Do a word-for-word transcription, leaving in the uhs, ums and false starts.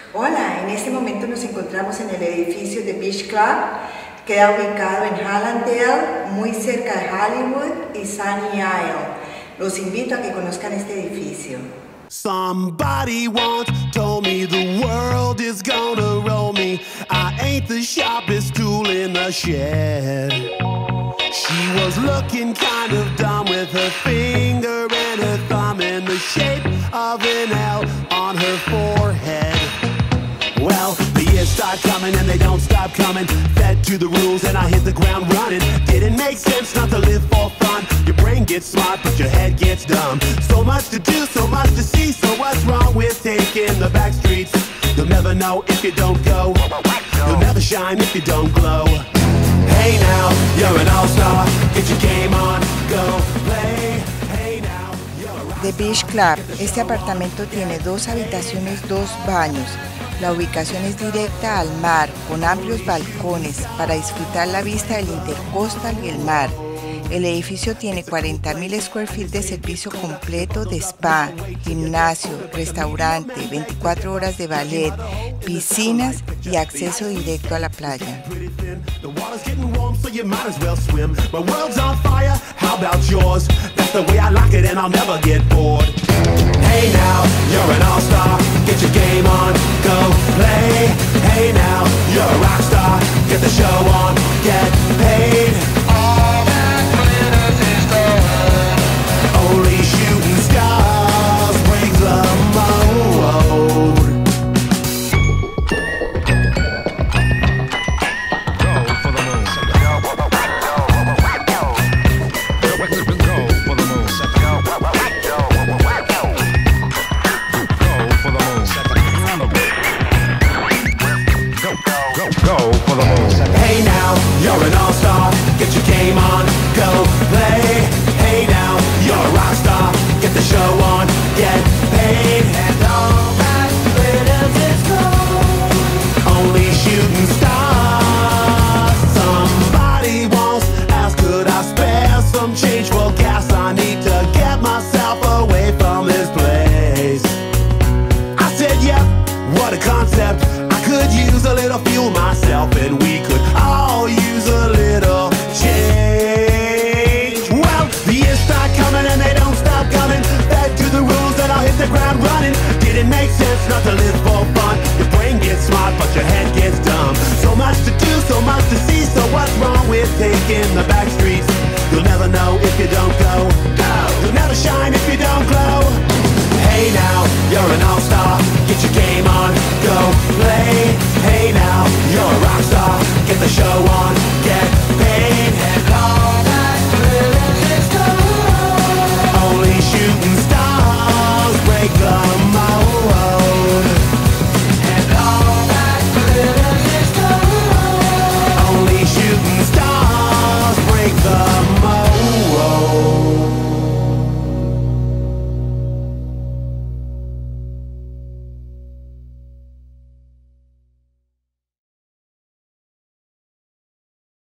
Hola, en este momento nos encontramos en el edificio de Beach Club. Queda ubicado en Hallandale, muy cerca de Hollywood y Sunny Isle. Los invito a que conozcan este edificio. Somebody once told me the world is gonna roll me. I ain't the sharpest tool in the shed. She was looking kind of dumb with her finger and her thumb in the shape of an L on her forehead. Well, the years start coming and they don't stop coming. Fed to the rules and I hit the ground running. Didn't make sense not to live for fun. Your brain gets smart but your head gets dumb. So much to do, so much to see. So what's wrong with taking the back streets? You'll never know if you don't go. You'll never shine if you don't glow. Hey now, you're an all-star. Get your game on, go play. Hey now, you're a rock. The Beach Club. Este apartamento tiene dos habitaciones, dos baños. La ubicación es directa al mar, con amplios balcones para disfrutar la vista del Intercoastal y el mar. El edificio tiene cuarenta mil square feet de servicio completo de spa, gimnasio, restaurante, veinticuatro horas de ballet, piscinas y acceso directo a la playa. The water's getting warm, so you might as well swim. My world's on fire, how about yours? That's the way I like it and I'll never get bored. Hey now, you're an all-star. Get your game on, go play. Hey now, you're a rock star. Get the show on, get paid. All that glitters is gold. Only shooting stars brings the mold. Hey now, you're an all-star. Get your game on, go play. Hey now, you're a rock star. Get the show on, get paid. And all that glitters is gold. Only shooting stars. Somebody once asked, could I spare some change for gas? I need to get myself away from this place. I said, yep, what a concept. I could use a little fuel myself, and we could all use a little change. Well, the years start coming and they don't stop coming. Back to the rules and I'll hit the ground running. Didn't make sense not to live for fun. Your brain gets smart but your head gets dumb. So much to do, so much to see. So what's wrong with taking the back streets? You'll never know if you don't go. You'll never shine if you don't glow. Hey now, you're an all-star. Get your game on, go play. Hey now, you're a rock star. Get the show on.